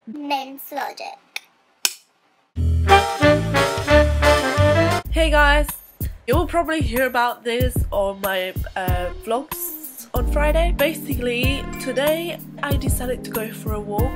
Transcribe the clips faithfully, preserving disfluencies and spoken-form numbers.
men's logic. Hey guys, you'll probably hear about this on my uh, vlogs on Friday. Basically, today I decided to go for a walk.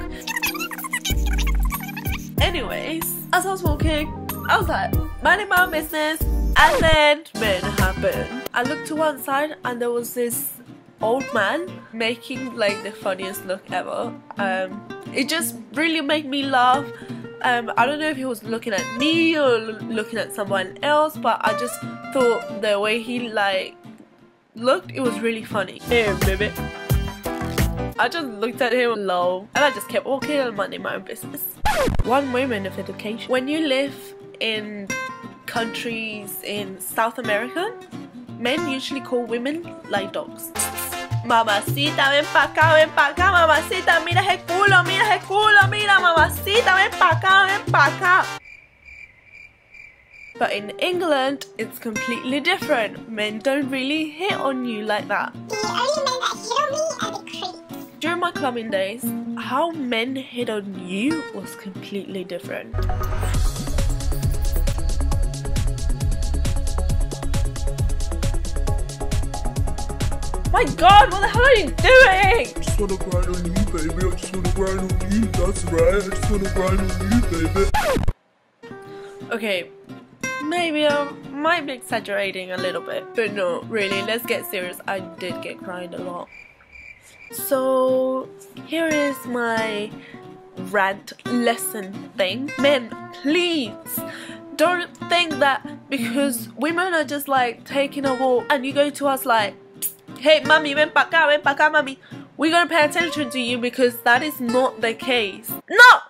Anyways, as I was walking, I was like, minding my own business, and then men happened. I looked to one side and there was this old man making like the funniest look ever. Um, it just really made me laugh. Um, I don't know if he was looking at me or looking at someone else, but I just thought the way he like looked, it was really funny. Hey baby. I just looked at him low and I just kept walking and minding my own business. One moment of education. When you live in countries in South America, men usually call women like dogs. Mamacita, ven pa' acá, ven pa' acá, mamacita, mira ese culo, mira ese culo, mira mamacita, ven pa' acá, ven pa' acá. But in England, it's completely different. Men don't really hit on you like that. The only men that hit on me are the creeps. During my clubbing days, how men hit on you was completely different. My god, what the hell are you doing? I just wanna grind on you, baby. I just wanna grind on you. That's right. I just wanna grind on you, baby. Okay, maybe I might be exaggerating a little bit, but no, really, let's get serious. I did get grind a lot. So here is my rant lesson thing. Men, please don't think that because women are just like taking a walk and you go to us like, hey mommy, ven pa' acá, ven pa' acá, mommy, we're gonna pay attention to you, because that is not the case. No!